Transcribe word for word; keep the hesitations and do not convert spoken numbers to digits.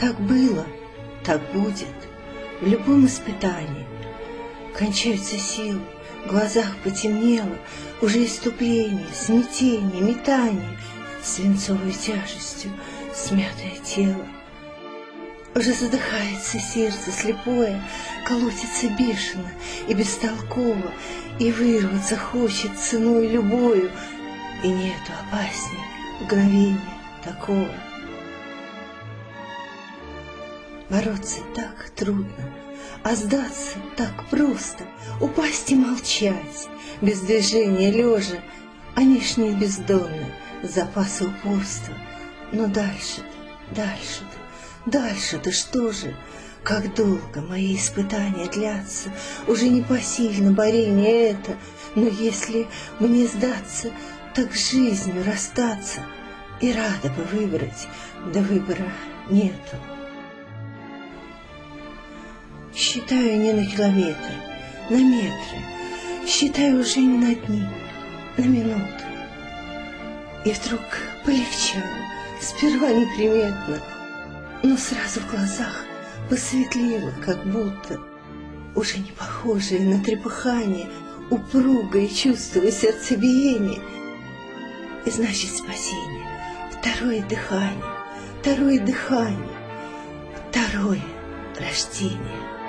Так было, так будет в любом испытании. Кончаются силы, в глазах потемнело, уже иступление, смятение, метание, свинцовой тяжестью смятое тело. Уже задыхается сердце слепое, колотится бешено и бестолково, и вырваться хочет ценой любою, и нету опасней мгновения такого. Бороться так трудно, а сдаться так просто, упасть и молчать, без движения лежа, они ж не бездонны, запасы упорства. Но дальше-то, дальше-то, дальше-то что же? Как долго мои испытания длятся, уже непосильно борение это, но если мне сдаться, так с жизнью расстаться, и рада бы выбрать, да выбора нету. Считаю не на километры, на метры, считаю уже не на дни, на минуты. И вдруг полегчало, сперва неприметно, но сразу в глазах посветлело, как будто, уже не похожее на трепыхание, упругое чувство сердцебиения. И значит спасение, второе дыхание, второе дыхание, второе рождение.